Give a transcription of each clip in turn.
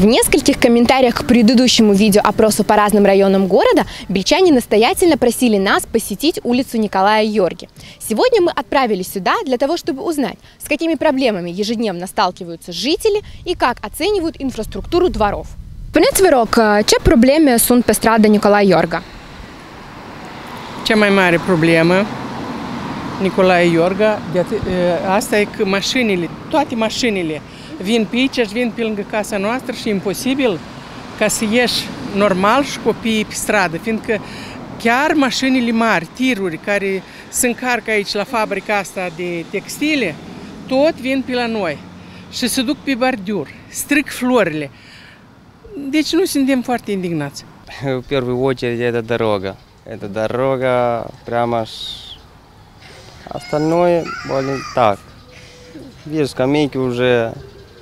В нескольких комментариях к предыдущему видеоопросу по разным районам города бельчане настоятельно просили нас посетить улицу Николая Йорги. Сегодня мы отправились сюда для того, чтобы узнать, с какими проблемами ежедневно сталкиваются жители и как оценивают инфраструктуру дворов. Spuneți, vă rog, ce probleme sunt pe strada Nicolae Iorga? Cea mai mare problemă, Nicolae Iorga, asta e că mașinile, toate mașinile vin pe aici, vin pe lângă casa noastră și e imposibil ca să ieși normal și copiii pe stradă, fiindcă chiar mașinile mari, tiruri care se încarcă aici la fabrica asta de textile, tot vin pe la noi și se duc pe bordiur, stric florile. Deci nu suntem foarte indignați. В первую очередь это дорога. Это дорога прямо ж... Остальное более так. Видишь, скамейки уже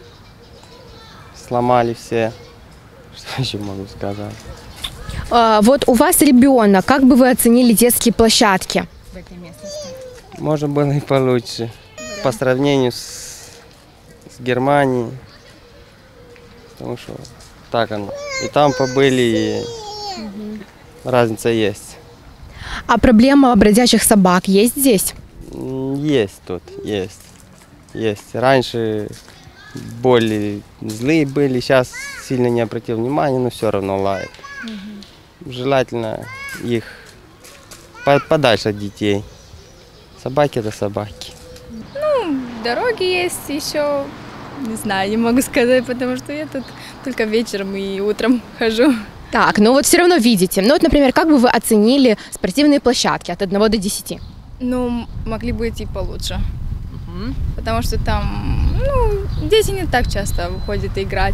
сломали все. Что еще могу сказать? Вот у вас ребенок, как бы вы оценили детские площадки в этой местности? Можно было и получше. По сравнению с Германией. Потому что так оно. И там побыли, и разница есть. А проблема бродячих собак есть здесь? Есть тут, есть. Есть. Раньше более злые были, сейчас сильно не обратил внимания, но все равно лает. Желательно их подальше от детей. Собаки это собаки. Ну, дороги есть еще, не знаю, не могу сказать, потому что я тут только вечером и утром хожу. Так, ну вот все равно видите. Ну вот, например, как бы вы оценили спортивные площадки от 1 до 10? Ну, могли быть и получше. Потому что там, ну, дети не так часто выходят играть.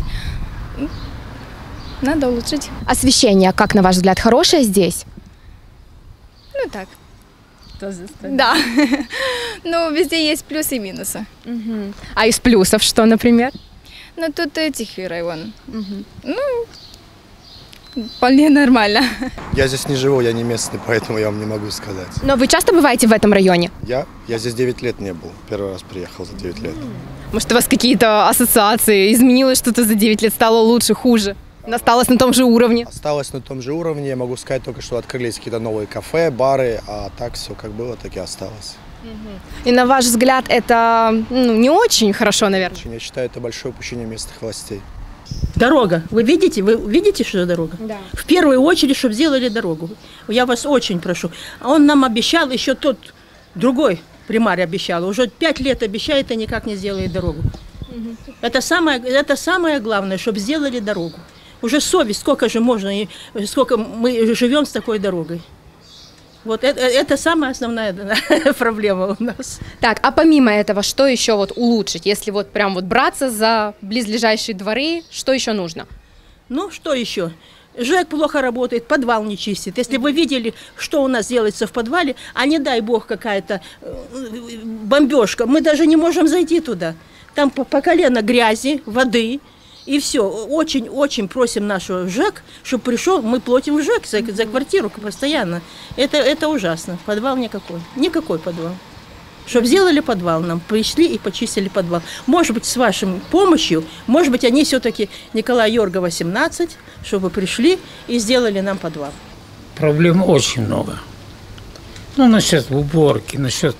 Надо улучшить. Освещение, как на ваш взгляд, хорошее здесь? Ну, так. Да. Ну, везде есть плюсы и минусы. А из плюсов что, например? Ну, тут тихий район. Ну, вполне нормально. Я здесь не живу, я не местный, поэтому я вам не могу сказать. Но вы часто бываете в этом районе? Я здесь 9 лет не был. Первый раз приехал за 9 лет. Может, у вас какие-то ассоциации? Изменилось что-то за 9 лет? Стало лучше, хуже? Осталось на том же уровне? Осталось на том же уровне. Я могу сказать только, что открылись какие-то новые кафе, бары, а так все как было, так и осталось. И на ваш взгляд, это не очень хорошо, наверное? Я считаю, это большое упущение местных властей. Дорога. Вы видите, что это дорога? Да. В первую очередь, чтобы сделали дорогу. Я вас очень прошу. Он нам обещал, еще тот другой примарь обещал. Уже 5 лет обещает, и никак не сделает дорогу. Это самое главное, чтобы сделали дорогу. Уже совесть, сколько же можно, и сколько мы живем с такой дорогой. Вот это самая основная проблема у нас. Так, а помимо этого, что еще вот улучшить? Если вот прям вот браться за близлежащие дворы, что еще нужно? Ну, что еще? ЖЭК плохо работает, подвал не чистит. Если вы видели, что у нас делается в подвале, а не дай бог какая-то бомбежка, мы даже не можем зайти туда. Там по колено грязи, воды. И все. Очень просим нашего ЖЭК, чтобы пришел. Мы платим в ЖЭК за квартиру постоянно. Это ужасно. Подвал никакой. Никакой подвал. Чтобы сделали подвал нам. Пришли и почистили подвал. Может быть, с вашей помощью, может быть, они все-таки Николая Йорга 18, чтобы пришли и сделали нам подвал. Проблем очень много. Ну, насчет уборки, насчет...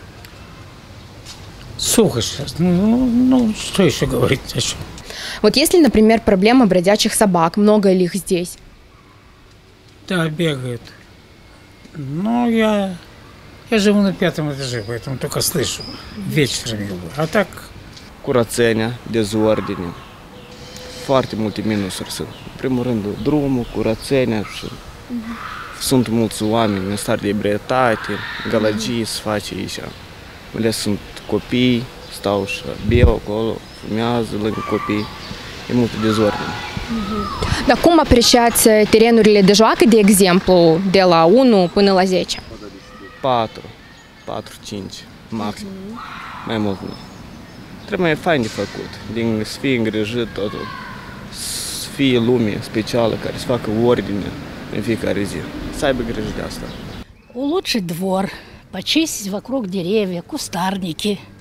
Сухо сейчас. Ну, что еще говорить о чем? Вот если, например, проблема бродячих собак, много ли их здесь? Да, бегают. Но я живу на 5-м этаже, поэтому только слышу вечером. А так... Curățenia, dezordine. Foarte multe minusuri sunt. În primul rând, drumul, curățenia și sunt mulți oameni în stare de ebrietate, gălăgii se face aici. Mai ales sunt copii, stau și beau acolo, fumează lângă copii. E multă dezordine. Dar cum apreciați terenurile de joacă, de exemplu, de la 1 până la 10? 4, 5 maxim. Mai mult nu. Trebuie mai fain de făcut, să fie îngrijit totul, să fie lume specială care să facă ordine în fiecare zi. Să aibă grijă de asta. Улучшить двор, почистить вокруг деревья, кустарники.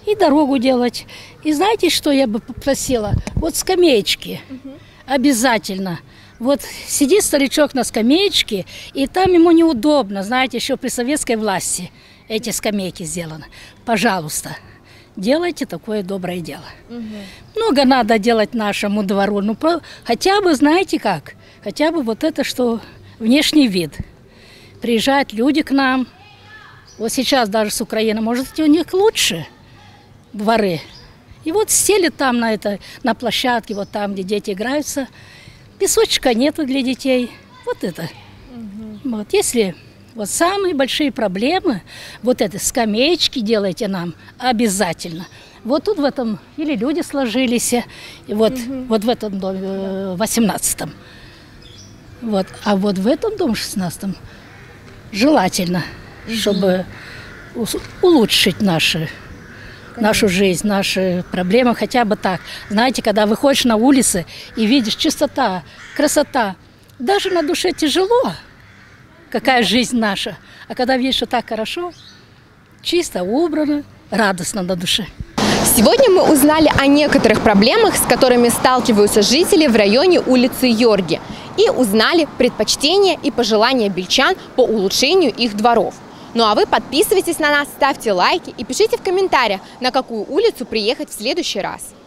и дорогу делать. И знаете, что я бы попросила? Вот скамеечки обязательно. Вот сидит старичок на скамеечке, и там ему неудобно, знаете, еще при советской власти эти скамейки сделаны. Пожалуйста, делайте такое доброе дело. Много надо делать нашему двору, ну хотя бы, знаете как, хотя бы вот это, что внешний вид. Приезжают люди к нам, вот сейчас даже с Украины, может, у них лучше дворы. И вот сели там на площадке, вот там, где дети играются, песочка нету для детей, вот это. Вот, если вот самые большие проблемы, вот это скамеечки делайте нам обязательно. Вот тут в этом, или люди сложились, вот, вот в этом доме, 18-м. Вот, а вот в этом доме, 16-м, желательно, чтобы улучшить нашу жизнь, наши проблемы, хотя бы так. Знаете, когда выходишь на улицы и видишь чистота, красота, даже на душе тяжело, какая жизнь наша. А когда видишь, что так хорошо, чисто, убрано, радостно на душе. Сегодня мы узнали о некоторых проблемах, с которыми сталкиваются жители в районе улицы Йорги, и узнали предпочтения и пожелания бельчан по улучшению их дворов. Ну а вы подписывайтесь на нас, ставьте лайки и пишите в комментариях, на какую улицу приехать в следующий раз.